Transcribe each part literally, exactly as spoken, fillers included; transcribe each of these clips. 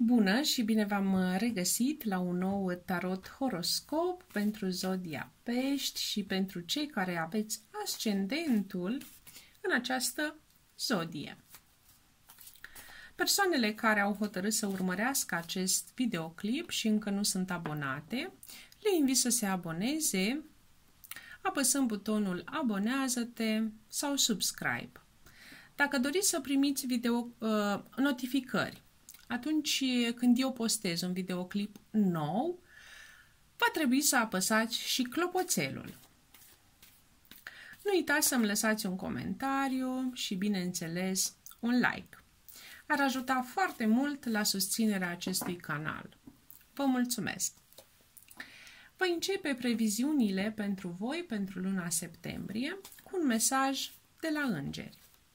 Bună și bine v-am regăsit la un nou tarot horoscop pentru zodia Pești și pentru cei care aveți ascendentul în această zodie. Persoanele care au hotărât să urmărească acest videoclip și încă nu sunt abonate, le invit să se aboneze apăsând butonul abonează-te sau subscribe. Dacă doriți să primiți video, uh, notificări atunci când eu postez un videoclip nou, va trebui să apăsați și clopoțelul. Nu uitați să-mi lăsați un comentariu și, bineînțeles, un like. Ar ajuta foarte mult la susținerea acestui canal. Vă mulțumesc! Voi începe previziunile pentru voi pentru luna septembrie cu un mesaj de la îngeri.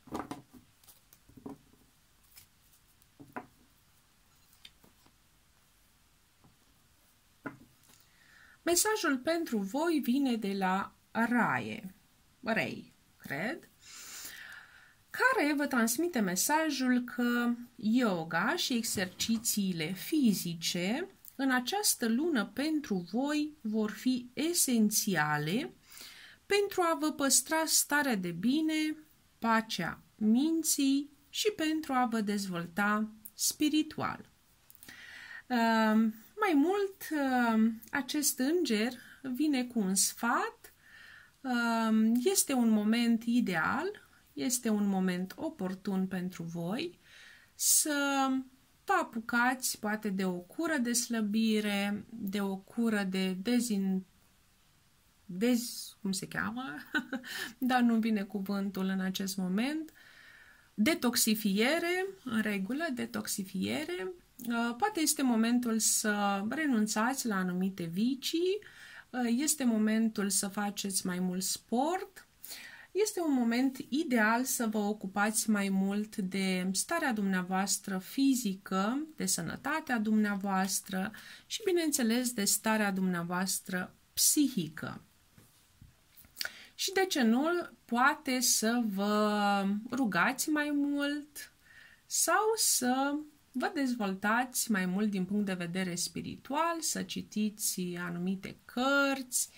Mesajul pentru voi vine de la Raie, Rei, cred, care vă transmite mesajul că yoga și exercițiile fizice în această lună pentru voi vor fi esențiale pentru a vă păstra starea de bine, pacea minții și pentru a vă dezvolta spiritual. Uh, Mai mult, acest înger vine cu un sfat, este un moment ideal, este un moment oportun pentru voi să vă apucați poate de o cură de slăbire, de o cură de dezin... Dez... cum se cheamă? Dar nu vine cuvântul în acest moment. Detoxifiere, în regulă, detoxifiere. Poate este momentul să renunțați la anumite vicii, este momentul să faceți mai mult sport, este un moment ideal să vă ocupați mai mult de starea dumneavoastră fizică, de sănătatea dumneavoastră și, bineînțeles, de starea dumneavoastră psihică. Și de ce nu, poate să vă rugați mai mult sau să vă dezvoltați mai mult din punct de vedere spiritual, să citiți anumite cărți,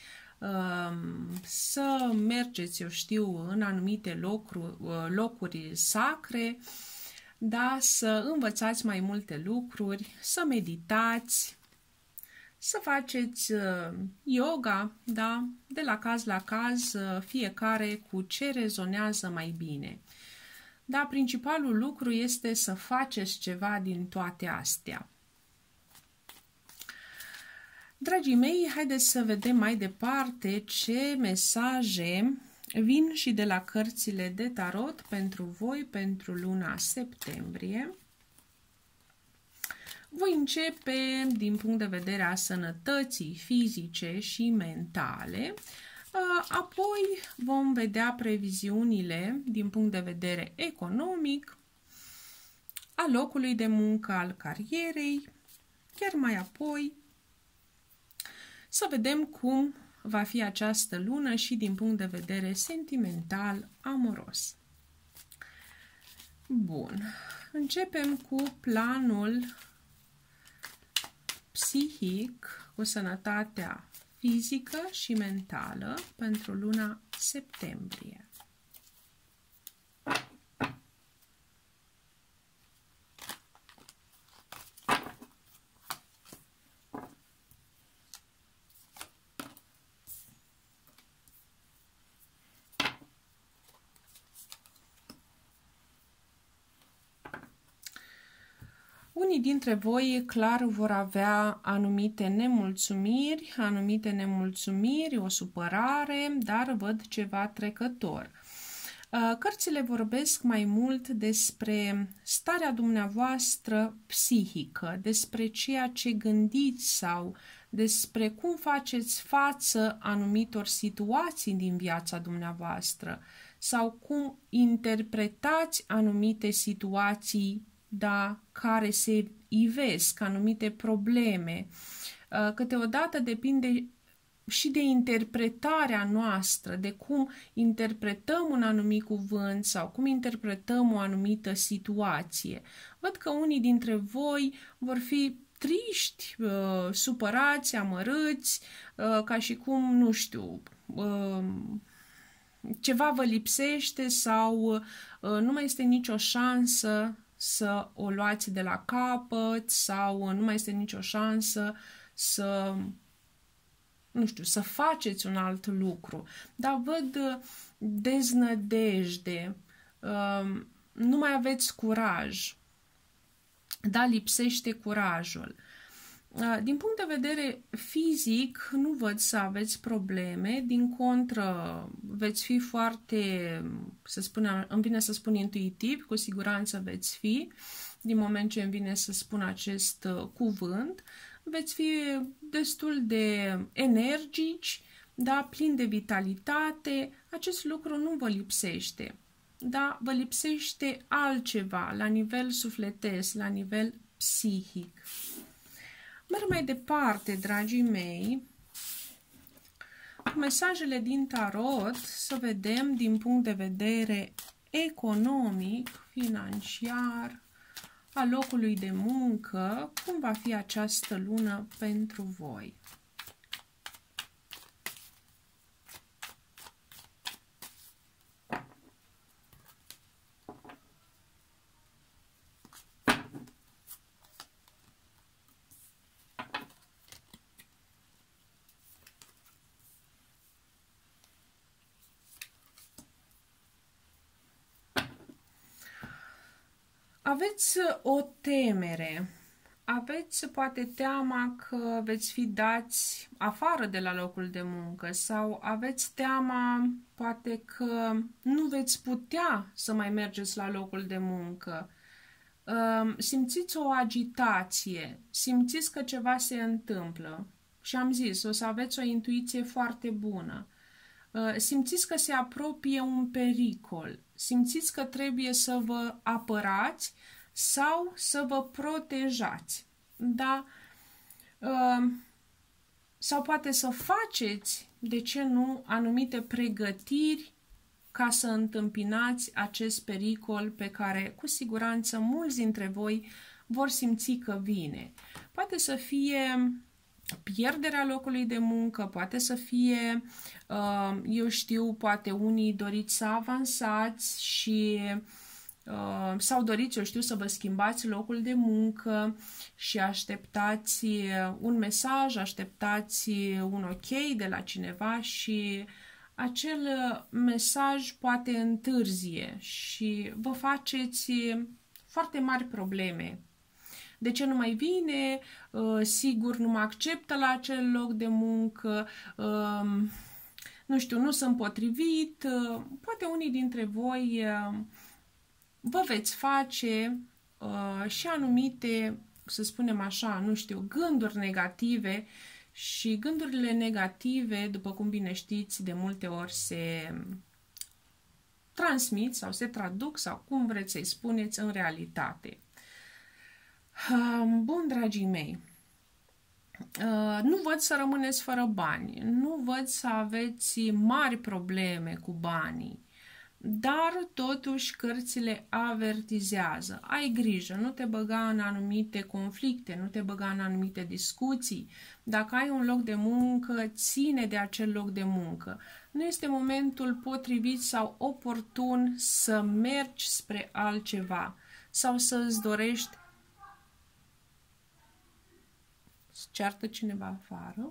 să mergeți, eu știu, în anumite locuri, locuri sacre, da, să învățați mai multe lucruri, să meditați, să faceți yoga, da, de la caz la caz, fiecare cu ce rezonează mai bine. Dar principalul lucru este să faceți ceva din toate astea. Dragii mei, haideți să vedem mai departe ce mesaje vin și de la cărțile de tarot pentru voi pentru luna septembrie. Voi începe din punct de vedere a sănătății fizice și mentale. Apoi vom vedea previziunile din punct de vedere economic, a locului de muncă, al carierei, chiar mai apoi să vedem cum va fi această lună și din punct de vedere sentimental, amoros. Bun, începem cu planul psihic, cu sănătatea fizică și mentală pentru luna septembrie. Unii dintre voi clar vor avea anumite nemulțumiri, anumite nemulțumiri, o supărare, dar văd ceva trecător. Cărțile vorbesc mai mult despre starea dumneavoastră psihică, despre ceea ce gândiți sau despre cum faceți față anumitor situații din viața dumneavoastră sau cum interpretați anumite situații, da, care se ivesc, anumite probleme. Câteodată depinde și de interpretarea noastră, de cum interpretăm un anumit cuvânt sau cum interpretăm o anumită situație. Văd că unii dintre voi vor fi triști, uh, supărați, amărâți, uh, ca și cum, nu știu, uh, ceva vă lipsește sau uh, nu mai este nicio șansă să o luați de la capăt sau nu mai este nicio șansă să, nu știu, să faceți un alt lucru. Dar văd deznădejde, nu mai aveți curaj, da, lipsește curajul. Din punct de vedere fizic, nu văd să aveți probleme, din contră, veți fi foarte, să spunem, îmi vine să spun intuitiv, cu siguranță veți fi, din moment ce îmi vine să spun acest cuvânt, veți fi destul de energici, da, plini de vitalitate, acest lucru nu vă lipsește, da, vă lipsește altceva la nivel sufletesc, la nivel psihic. Merg mai departe, dragii mei, mesajele din tarot, să vedem din punct de vedere economic, financiar, a locului de muncă, cum va fi această lună pentru voi. Aveți o temere, aveți poate teama că veți fi dați afară de la locul de muncă sau aveți teama poate că nu veți putea să mai mergeți la locul de muncă. Simțiți o agitație, simțiți că ceva se întâmplă și am zis, o să aveți o intuiție foarte bună. Simțiți că se apropie un pericol, simțiți că trebuie să vă apărați sau să vă protejați, da? Sau poate să faceți, de ce nu, anumite pregătiri ca să întâmpinați acest pericol pe care cu siguranță mulți dintre voi vor simți că vine. Poate să fie pierderea locului de muncă, poate să fie, eu știu, poate unii doriți să avansați și sau doriți, eu știu, să vă schimbați locul de muncă și așteptați un mesaj, așteptați un ok de la cineva și acel mesaj poate întârzie și vă faceți foarte mari probleme. De ce nu mai vine? Sigur, nu mă acceptă la acel loc de muncă, nu știu, nu sunt potrivit. Poate unii dintre voi vă veți face și anumite, să spunem așa, nu știu, gânduri negative și gândurile negative, după cum bine știți, de multe ori se transmit sau se traduc sau cum vreți să-i spuneți în realitate. Bun, dragii mei, nu văd să rămâneți fără bani, nu văd să aveți mari probleme cu banii, dar totuși cărțile avertizează. Ai grijă, nu te băga în anumite conflicte, nu te băga în anumite discuții. Dacă ai un loc de muncă, ține de acel loc de muncă. Nu este momentul potrivit sau oportun să mergi spre altceva sau să îți dorești. Ceartă cineva afară.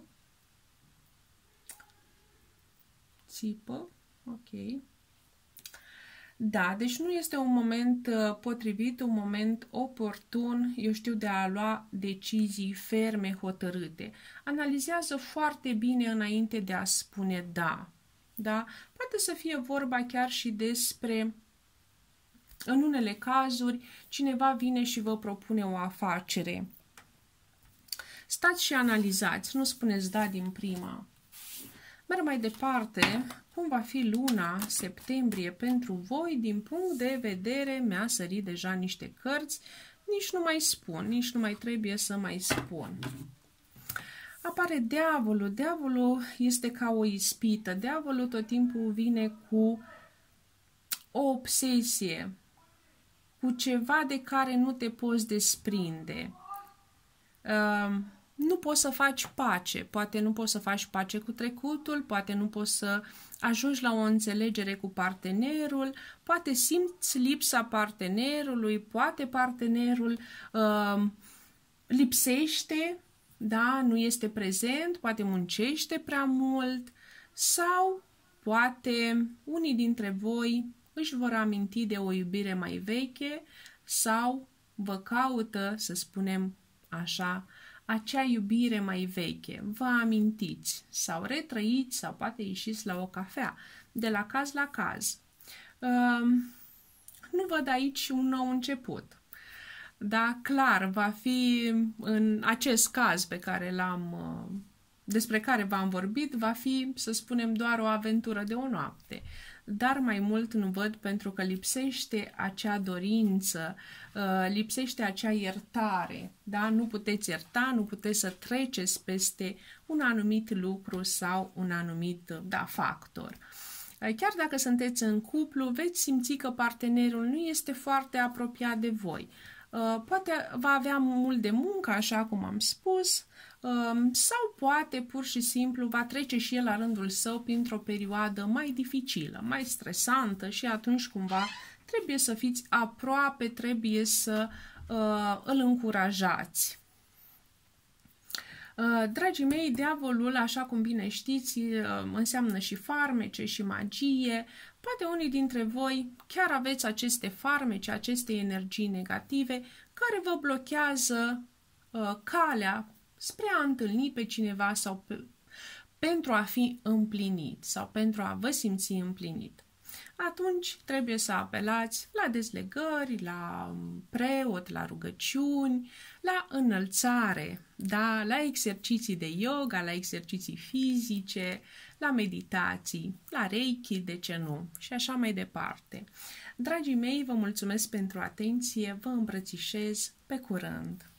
Țipă. Ok. Da, deci nu este un moment potrivit, un moment oportun, eu știu, de a lua decizii ferme, hotărâte. Analizează foarte bine înainte de a spune da. Da? Poate să fie vorba chiar și despre, în unele cazuri, cineva vine și vă propune o afacere. Stați și analizați, nu spuneți da din prima. Merg mai departe, cum va fi luna septembrie pentru voi din punct de vedere, mi-a sărit deja niște cărți, nici nu mai spun, nici nu mai trebuie să mai spun. apare diavolul. Diavolul este ca o ispită. Diavolul tot timpul vine cu o obsesie, cu ceva de care nu te poți desprinde. Uh, nu poți să faci pace. Poate nu poți să faci pace cu trecutul, poate nu poți să ajungi la o înțelegere cu partenerul, poate simți lipsa partenerului, poate partenerul uh, lipsește, da, nu este prezent, poate muncește prea mult sau poate unii dintre voi își vor aminti de o iubire mai veche sau vă caută, să spunem așa, acea iubire mai veche. Vă amintiți sau retrăiți sau poate ieșiți la o cafea, de la caz la caz. Uh, nu văd aici un nou început. Da, clar, va fi în acest caz pe care l-am, despre care v-am vorbit, va fi, să spunem, doar o aventură de o noapte. Dar mai mult nu văd pentru că lipsește acea dorință, lipsește acea iertare. Da? Nu puteți ierta, nu puteți să treceți peste un anumit lucru sau un anumit, da, factor. Chiar dacă sunteți în cuplu, veți simți că partenerul nu este foarte apropiat de voi. Poate va avea mult de muncă, așa cum am spus, sau poate pur și simplu va trece și el la rândul său printr-o perioadă mai dificilă, mai stresantă și atunci cumva trebuie să fiți aproape, trebuie să uh, îl încurajați. Uh, dragii mei, diavolul, așa cum bine știți, uh, înseamnă și farmece și magie. Poate unii dintre voi chiar aveți aceste farmece, aceste energii negative care vă blochează uh, calea spre a întâlni pe cineva sau pe, pentru a fi împlinit sau pentru a vă simți împlinit. Atunci trebuie să apelați la dezlegări, la preot, la rugăciuni, la înălțare, da? La exerciții de yoga, la exerciții fizice, la meditații, la reiki, de ce nu, și așa mai departe. Dragii mei, vă mulțumesc pentru atenție, vă îmbrățișez, pe curând!